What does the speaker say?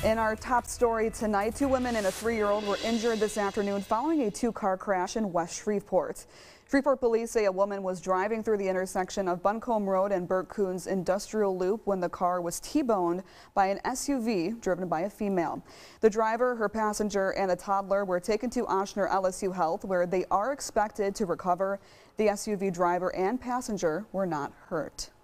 In our top story tonight, 2 women and a 3-year-old were injured this afternoon following a 2-car crash in West Shreveport. Shreveport police say a woman was driving through the intersection of Buncombe Road and Bert Kouns Industrial Loop when the car was T-boned by an SUV driven by a female. The driver, her passenger, and a toddler were taken to Ochsner LSU Health, where they are expected to recover. The SUV driver and passenger were not hurt.